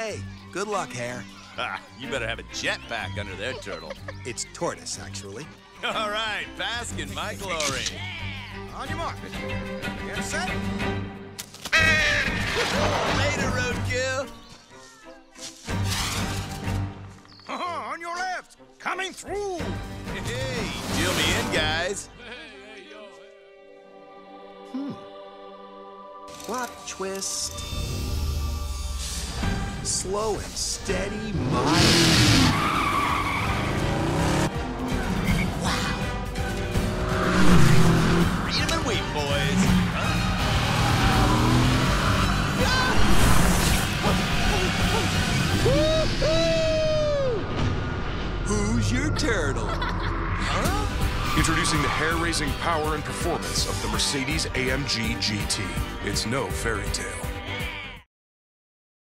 Hey, good luck, Hare. Ah, you better have a jetpack under there, Turtle. It's Tortoise, actually. All right, bask in my glory. On your mark. Get set. Later, roadkill. On your left. Coming through. Hey, deal me in, guys. Plot twist. Slow and steady, mild. Wow. Read 'em and wait, boys. Who's your turtle? Introducing the hair-raising power and performance of the Mercedes-AMG GT. It's no fairy tale.